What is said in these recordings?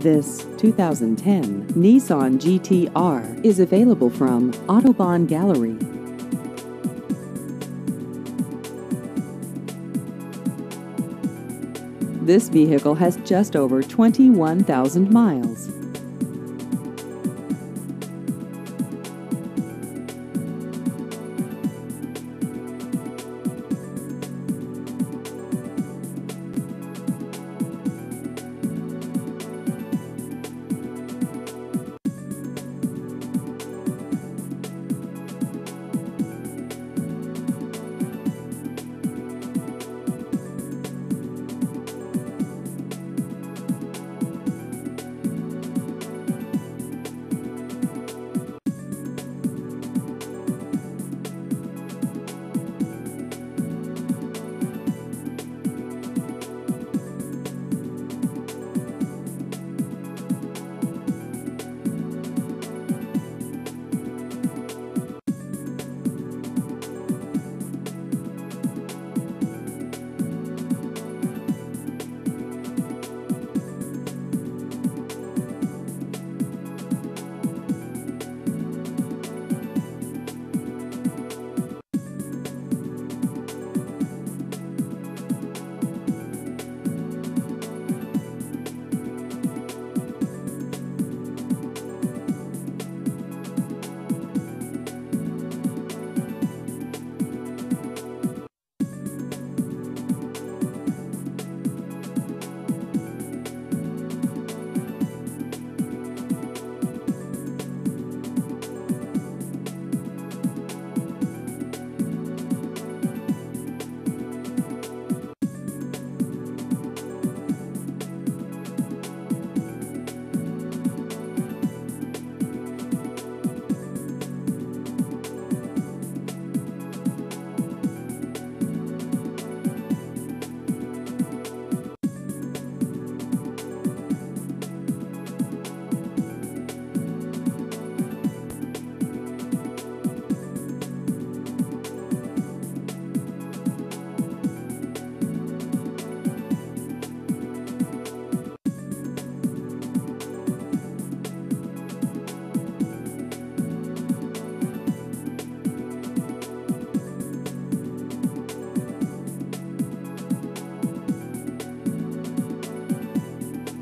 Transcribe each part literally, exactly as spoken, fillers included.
This two thousand ten Nissan G T R is available from Autobahn Gallery. This vehicle has just over twenty-one thousand miles.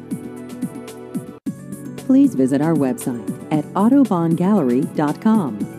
Please visit our website at autobahn gallery dot com.